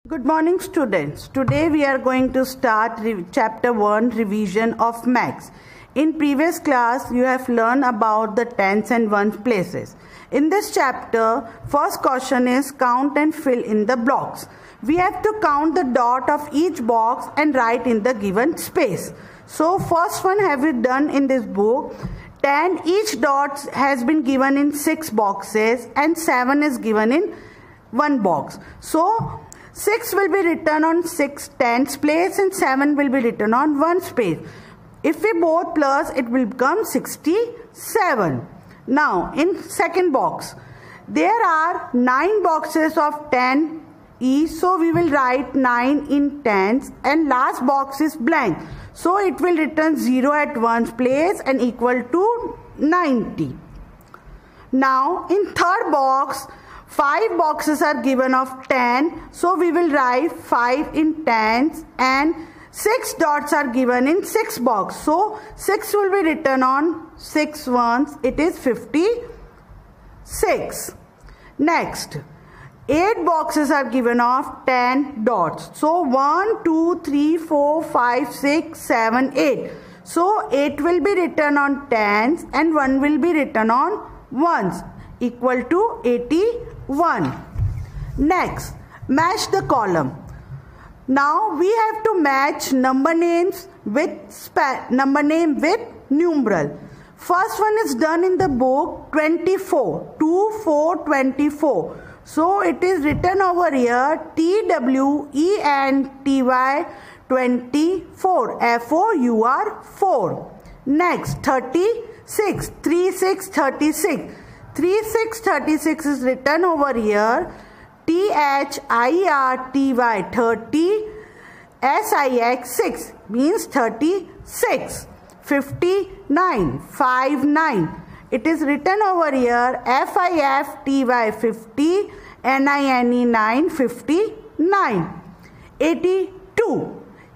Good morning students. Today we are going to start chapter 1 revision of maths. In previous class you have learned about the tens and ones places. In this chapter first question is count and fill in the blocks. We have to count the dot of each box and write in the given space. So first one have we done in this book. 10 each dot has been given in 6 boxes and 7 is given in 1 box. So 6 will be written on 6 tens place and 7 will be written on 1 space. If we both plus, it will become 67. Now in second box, there are 9 boxes of 10 each. So we will write 9 in tens and last box is blank. So it will return 0 at 1 place and equal to 90. Now in third box, 5 boxes are given of 10, so we will write 5 in tens and 6 dots are given in 6 box. So 6 will be written on 6 ones, it is 56. Next, 8 boxes are given of 10 dots. So 1, 2, 3, 4, 5, 6, 7, 8. So 8 will be written on tens and 1 will be written on ones, equal to 81. Next, match the column. Now we have to match number names with numeral. First one is done in the book 24, 2, 4, 24. So it is written over here TWENTY 24, FOUR 4. Next, 36, 36, 36. 3636 is written over here THIRTY 30 SIX 6 means 36. 59 59 it is written over here FIFTY 50 NINE 9 59. 82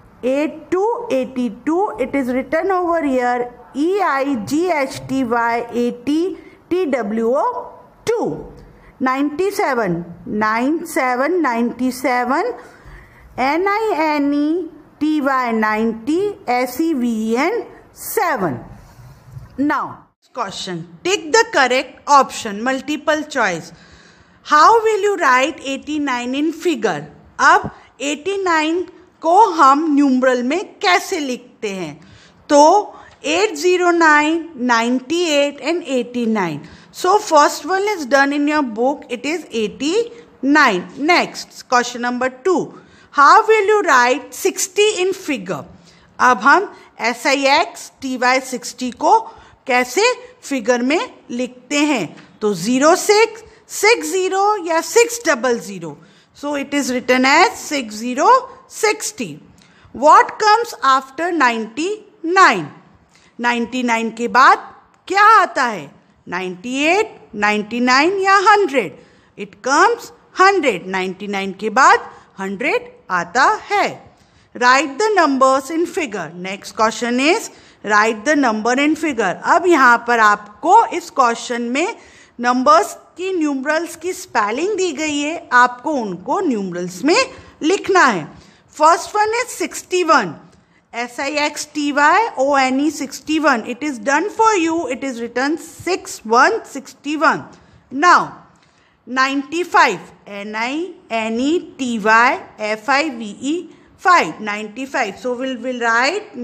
82 it is written over here EIGHTY 80 TWO 2. 97 97 97 NINETY 90 SEVEN 7. Now question, take the correct option, multiple choice. How will you write 89 in figure? अब 89 को हम numeral में कैसे लिखते हैं? तो 809, 98 and 89. So first one is done in your book. It is 89. Next, question number 2. How will you write 60 in figure? अब हम SIXTY 60 को कैसे फिगर में लिखते हैं? तो 06, 60 या 600. So it is written as 6060. What comes after 99? 99 के बाद क्या आता है? 98, 99 या 100? It comes 100. 99 के बाद 100 आता है. Write the numbers in figure. Next question is write the number in figure. अब यहाँ पर आपको इस क्वेश्चन में नंबर्स की न्यूमरल्स की स्पेलिंग दी गई है, आपको उनको न्यूमरल्स में लिखना है. First one is 61. SIXTY ONE 61. It is done for you. It is written 6161. Now 95. NINETY FIVE 5. 95. So we will write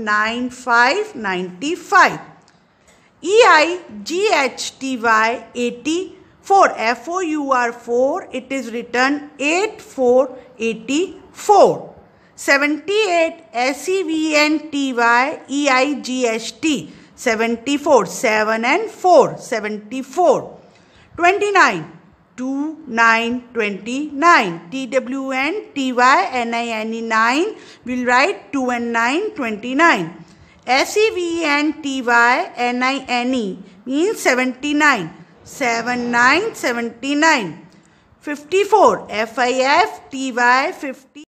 9595. EIGHTY 84. FOUR 4. It is written 8484. 78. SEVENTY EIGHT 74. 7 and 4. 74. 29. 2929. TWNTY NINE 9. We'll write 2 and 9 29. SEVENTY NINE means 79. 79 79. 54. FIFTY 50.